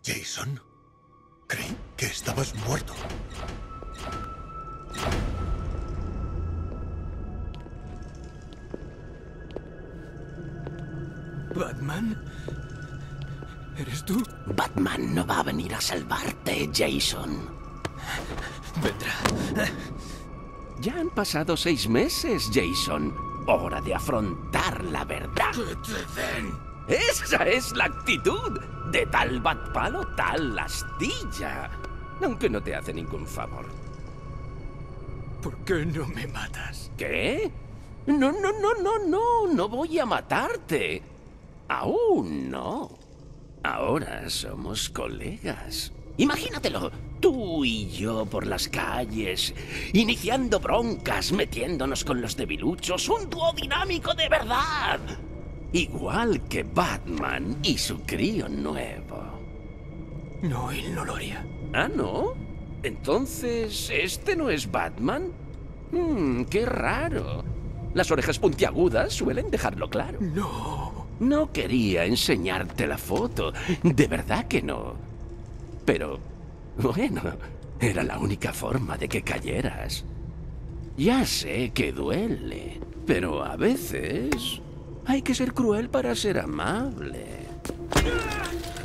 Jason, creí que estabas muerto. ¿Batman? ¿Eres tú? Batman no va a venir a salvarte, Jason. Vendrá. Ya han pasado 6 meses, Jason. Hora de afrontar la verdad. ¡Que te den! Esa es la actitud. De tal batpalo, tal astilla. Aunque no te hace ningún favor. ¿Por qué no me matas? ¿Qué? No voy a matarte. Aún no. Ahora somos colegas. Imagínatelo, tú y yo por las calles, iniciando broncas, metiéndonos con los debiluchos, un dúo dinámico de verdad. Igual que Batman y su crío nuevo. No, él no lo haría. ¿Ah, no? Entonces, ¿este no es Batman? Qué raro. Las orejas puntiagudas suelen dejarlo claro. No. No quería enseñarte la foto, de verdad que no. Pero, bueno, era la única forma de que cayeras. Ya sé que duele, pero a veces hay que ser cruel para ser amable.